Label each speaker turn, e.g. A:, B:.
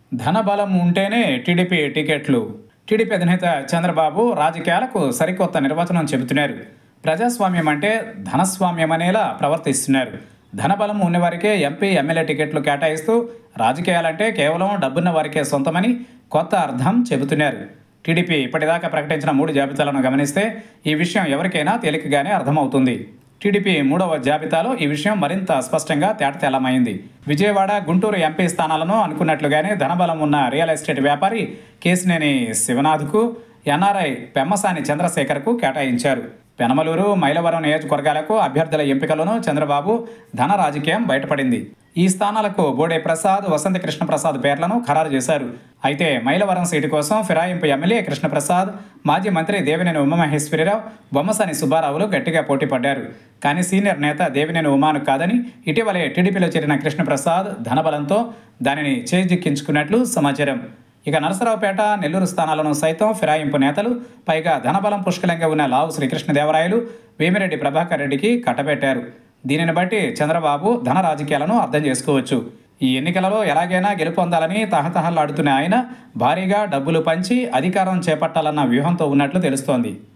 A: ధనబలం ఉంటేనే టీడీపీ టికెట్లు. టీడీపీ అధినేత చంద్రబాబు రాజకీయాలకు సరికొత్త నిర్వచనం చెబుతున్నారు. ప్రజాస్వామ్యం అంటే ధనస్వామ్యమనేలా ప్రవర్తిస్తున్నారు. ధనబలం ఉన్నవారికే ఎంపీ, ఎమ్మెల్యే టికెట్లు కేటాయిస్తూ రాజకీయాలంటే కేవలం డబ్బున్న వారికే సొంతమని కొత్త అర్థం చెబుతున్నారు. టీడీపీ ఇప్పటిదాకా ప్రకటించిన 3 జాబితాలను గమనిస్తే ఈ విషయం ఎవరికైనా తేలికగానే అర్థమవుతుంది. టీడీపీ 3వ జాబితాలో ఈ విషయం మరింత స్పష్టంగా తేటతెల్లమైంది. విజయవాడ, గుంటూరు ఎంపీ స్థానాలను అనుకున్నట్లుగానే ధనబలం ఉన్న రియల్ ఎస్టేట్ వ్యాపారి కేశినేని శివనాథ్కు, ఎన్ఆర్ఐ పెమ్మసాని చంద్రశేఖర్కు కేటాయించారు. పెనమలూరు, మైలవరం నియోజకవర్గాలకు అభ్యర్థుల ఎంపికలోనూ చంద్రబాబు ధన రాజకీయం బయటపడింది. ఈ స్థానాలకు బోడే ప్రసాద్, వసంతి కృష్ణప్రసాద్ పేర్లను ఖరారు చేశారు. అయితే మైలవరం సీటు కోసం ఫిరాయింపు ఎమ్మెల్యే కృష్ణప్రసాద్, మాజీ మంత్రి దేవినేని ఉమామహేశ్వరరావు, బొమ్మసాని సుబ్బారావులు గట్టిగా పోటీ పడ్డారు. కానీ సీనియర్ నేత దేవినేని ఉమాను కాదని ఇటీవలే టీడీపీలో చేరిన కృష్ణప్రసాద్ ధనబలంతో దానిని చేజిక్కించుకున్నట్లు సమాచారం. ఇక నరసరావుపేట, నెల్లూరు స్థానాలను సైతం ఫిరాయింపు నేతలు, పైగా ధనబలం పుష్కలంగా ఉన్న లావు శ్రీకృష్ణదేవరాయలు, వేమిరెడ్డి ప్రభాకర్ రెడ్డికి కట్టబెట్టారు. దీనిని బట్టి చంద్రబాబు ధన రాజకీయాలను అర్థం చేసుకోవచ్చు. ఈ ఎన్నికలలో ఎలాగైనా గెలుపొందాలని తహతహలాడుతున్న ఆయన భారీగా డబ్బులు పంచి అధికారం చేపట్టాలన్న వ్యూహంతో ఉన్నట్లు తెలుస్తోంది.